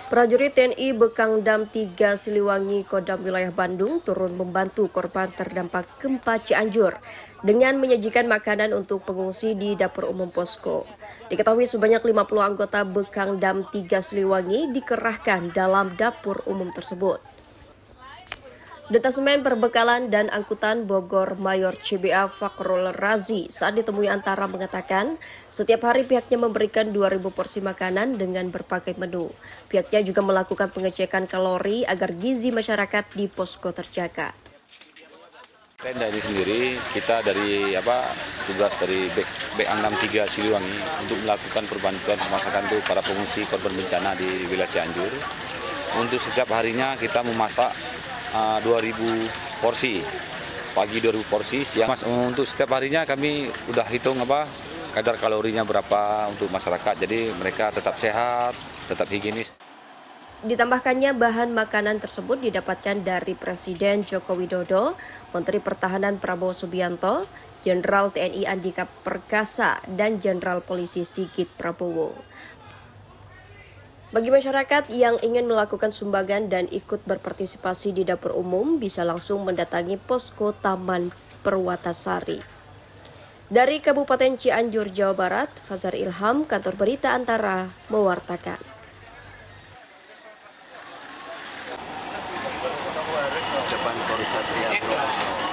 Prajurit TNI Bekangdam 3 Siliwangi Kodam Wilayah Bandung turun membantu korban terdampak gempa Cianjur dengan menyajikan makanan untuk pengungsi di dapur umum posko. Diketahui sebanyak 50 anggota Bekangdam 3 Siliwangi dikerahkan dalam dapur umum tersebut. Detasemen Perbekalan dan Angkutan Bogor Mayor CBA Fakrul Razi saat ditemui Antara mengatakan setiap hari pihaknya memberikan 2.000 porsi makanan dengan berbagai menu. Pihaknya juga melakukan pengecekan kalori agar gizi masyarakat di posko terjaga. Tenda ini sendiri kita dari tugas dari Bekangdam 3 Siliwangi untuk melakukan perbantuan pemasakan untuk para pengungsi korban bencana di wilayah Cianjur. Untuk setiap harinya kita memasak 2.000 porsi, pagi 2.000 porsi, siang. Untuk setiap harinya kami udah hitung kadar kalorinya berapa untuk masyarakat, jadi mereka tetap sehat, tetap higienis. Ditambahkannya bahan makanan tersebut didapatkan dari Presiden Joko Widodo, Menteri Pertahanan Prabowo Subianto, Jenderal TNI Andika Perkasa, dan Jenderal Polisi Sigit Prabowo. Bagi masyarakat yang ingin melakukan sumbangan dan ikut berpartisipasi di dapur umum bisa langsung mendatangi posko Taman Perwatasari. Dari Kabupaten Cianjur, Jawa Barat, Fazar Ilham, Kantor Berita Antara, mewartakan. Depan Polres Satria Pro.